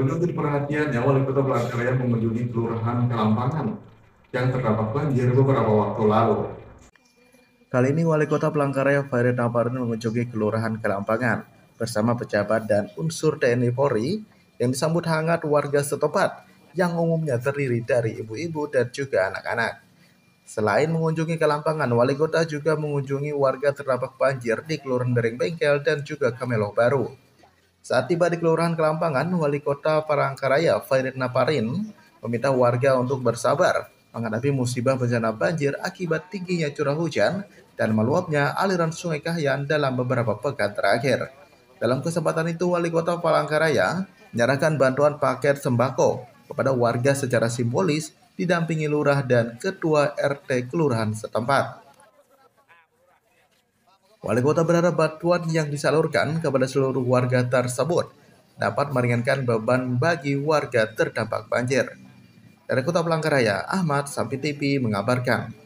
Menuntut perhatiannya, Wali Kota Palangkaraya mengunjungi Kelurahan Kelampangan yang terdampak banjir beberapa waktu lalu. Kali ini Wali Kota Palangkaraya Fairid Naparin mengunjungi Kelurahan Kelampangan bersama pejabat dan unsur TNI Polri yang disambut hangat warga setempat yang umumnya terdiri dari ibu-ibu dan juga anak-anak. Selain mengunjungi Kelampangan, Wali Kota juga mengunjungi warga terdampak banjir di Kelurahan Bering Bengkel dan juga Kameloh Baru. Saat tiba di Kelurahan Kelampangan, Wali Kota Palangkaraya Fairid Naparin meminta warga untuk bersabar menghadapi musibah bencana banjir akibat tingginya curah hujan dan meluapnya aliran Sungai Kahyan dalam beberapa pekan terakhir. Dalam kesempatan itu, Wali Kota Palangkaraya menyerahkan bantuan paket sembako kepada warga secara simbolis didampingi lurah dan ketua RT kelurahan setempat. Wali Kota berharap bantuan yang disalurkan kepada seluruh warga tersebut dapat meringankan beban bagi warga terdampak banjir. Dari Kota Palangkaraya, Ahmad Sampi TV mengabarkan.